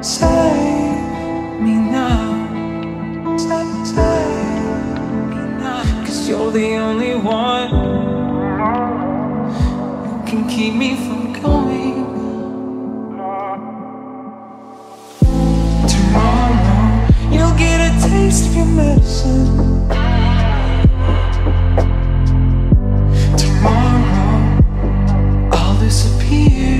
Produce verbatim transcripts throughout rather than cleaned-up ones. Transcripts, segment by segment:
Save me now, save, save me now. 'Cause you're the only one who can keep me from going. Tomorrow you'll get a taste of your medicine. Tomorrow I'll disappear.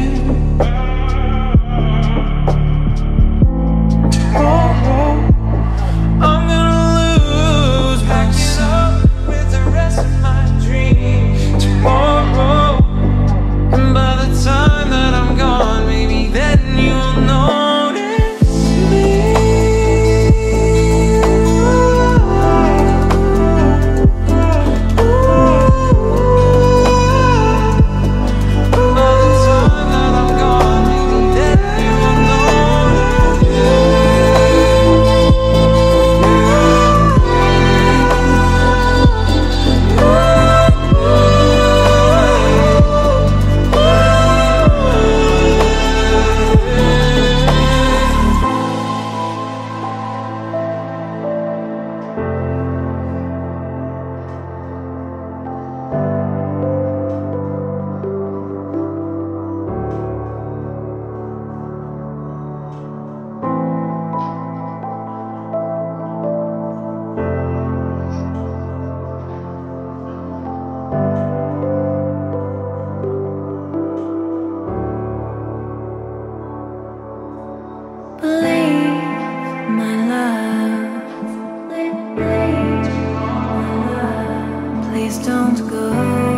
Tomorrow I'm gonna lose myself with the rest of my dreams. Tomorrow, and by the time that I'm gone, maybe then you'll notice me. By the time that I'm gone, maybe then you'll notice. Believe my love, please don't go,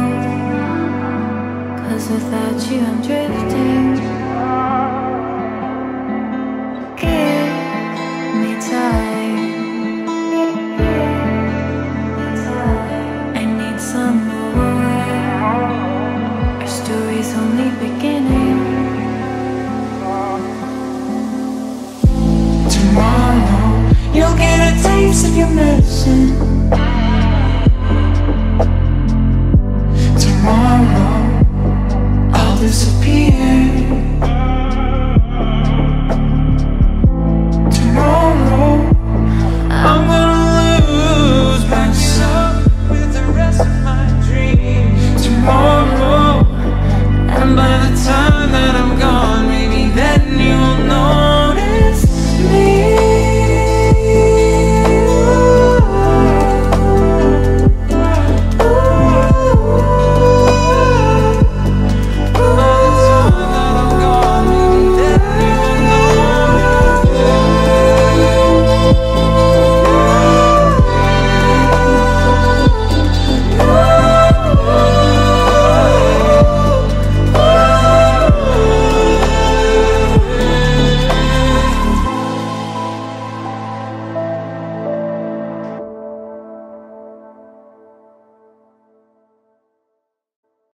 'cause without you I'm drifting. Give me time, I need some more. Our story's only beginning. Tomorrow you'll get a taste of your medicine. Tomorrow I'll disappear.